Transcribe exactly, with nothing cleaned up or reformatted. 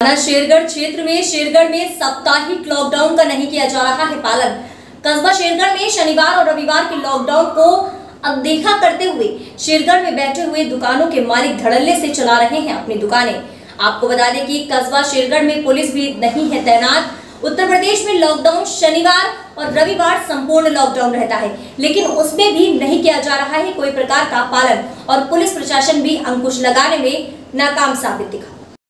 थाना शेरगढ़ क्षेत्र में शेरगढ़ में साप्ताहिक लॉकडाउन का नहीं किया जा रहा है पालन। कस्बा शेरगढ़ में शनिवार और रविवार के लॉकडाउन को अनदेखा करते हुए शेरगढ़ में बैठे हुए दुकानों के मालिक धड़ल्ले से चला रहे हैं अपनी दुकानें। आपको बता दें कि कस्बा शेरगढ़ में पुलिस भी नहीं है तैनात। उत्तर प्रदेश में लॉकडाउन शनिवार और रविवार संपूर्ण लॉकडाउन रहता है, लेकिन उसमें भी नहीं किया जा रहा है कोई प्रकार का पालन और पुलिस प्रशासन भी अंकुश लगाने में नाकाम साबित दिखा।